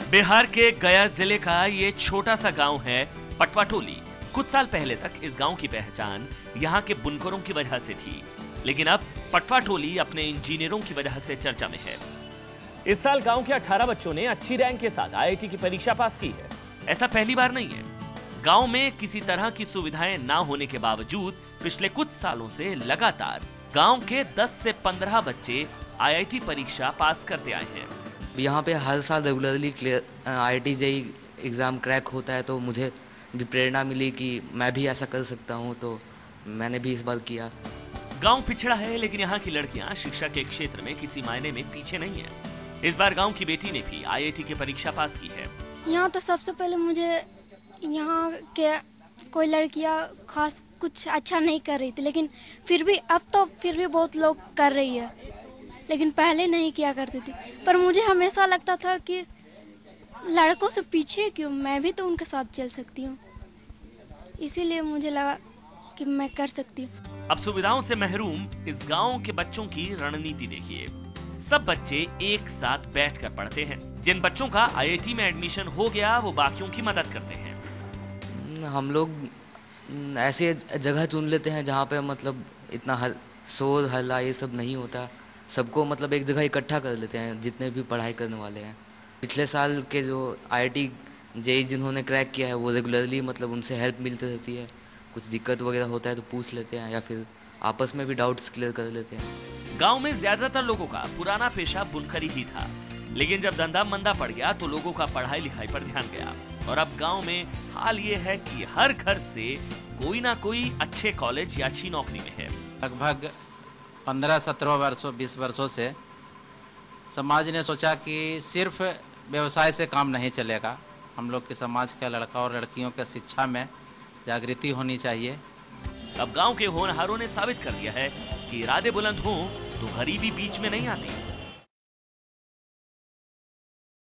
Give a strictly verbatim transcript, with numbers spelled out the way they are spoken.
बिहार के गया जिले का ये छोटा सा गांव है पटवाटोली। कुछ साल पहले तक इस गांव की पहचान यहाँ के बुनकरों की वजह से थी, लेकिन अब पटवाटोली अपने इंजीनियरों की वजह से चर्चा में है। इस साल गांव के अठारह बच्चों ने अच्छी रैंक के साथ आई आई टी की परीक्षा पास की है। ऐसा पहली बार नहीं है। गांव में किसी तरह की सुविधाएं ना होने के बावजूद पिछले कुछ सालों से लगातार गांव के दस से पंद्रह बच्चे आई आई टी परीक्षा पास करते आए हैं। यहाँ पे हर साल regularly clear I I T J E exam crack होता है, तो मुझे भी प्रेरणा मिली कि मैं भी ऐसा कर सकता हूँ, तो मैंने भी इस बार किया। गांव पिछड़ा है, लेकिन यहाँ की लड़कियां शिक्षा के क्षेत्र में किसी मायने में पीछे नहीं है। इस बार गांव की बेटी ने भी आई आई टी की परीक्षा पास की है। यहाँ तो सबसे पहले मुझे यहाँ के कोई लड़कियाँ खास कुछ अच्छा नहीं कर रही थी, लेकिन फिर भी अब तो फिर भी बहुत लोग कर रही है, लेकिन पहले नहीं किया करती थी। पर मुझे हमेशा लगता था कि लड़कों से पीछे क्यों, मैं भी तो उनके साथ चल सकती हूँ, इसीलिए मुझे लगा कि मैं कर सकती हूँ। अब सुविधाओं से महरूम इस गांव के बच्चों की रणनीति देखिए। सब बच्चे एक साथ बैठकर पढ़ते हैं। जिन बच्चों का आई आई टी में एडमिशन हो गया वो बाकियों की मदद करते हैं। हम लोग ऐसे जगह चुन लेते हैं जहाँ पे मतलब इतना हल शोर हल्ला ये सब नहीं होता। सबको मतलब एक जगह इकट्ठा कर लेते हैं जितने भी पढ़ाई करने वाले हैं। पिछले साल के जो आई आई टी जे ई जिन्होंने क्रैक किया है वो रेगुलरली मतलब उनसे हेल्प मिलती रहती है। कुछ दिक्कत वगैरह होता है तो पूछ लेते हैं, या फिर आपस में भी डाउट्स क्लियर कर लेते हैं। गांव में ज्यादातर लोगों का पुराना पेशा बुनकरी ही था, लेकिन जब धंधा मंदा पड़ गया तो लोगों का पढ़ाई लिखाई पर ध्यान गया। और अब गांव में हाल ये है कि हर घर से कोई ना कोई अच्छे कॉलेज या अच्छी नौकरी में है। लगभग पंद्रह सत्रह वर्षों बीस वर्षों से समाज ने सोचा कि सिर्फ व्यवसाय से काम नहीं चलेगा। हम लोग के समाज का लड़का और लड़कियों के शिक्षा में जागृति होनी चाहिए। अब गांव के होनहारों ने साबित कर दिया है कि इरादे बुलंद हों तो गरीबी बीच में नहीं आती।